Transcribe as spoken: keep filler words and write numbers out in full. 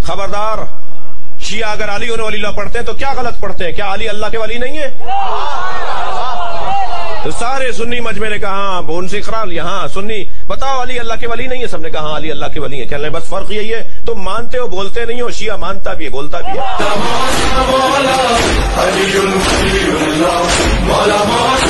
खबरदार, शिया अगर अली उन वली पढ़ते हैं तो क्या गलत पढ़ते हैं? क्या अली अल्लाह के वली नहीं है? तो सारे सुन्नी मजमे ने कहा हाँ उनसे इकरार लिया, हाँ सुन्नी बताओ अली अल्लाह के वली नहीं है? सबने कहा हाँ अली अल्लाह के वली है। कहने बस फर्क यही है तुम मानते हो बोलते नहीं हो, शिया मानता भी है बोलता भी है।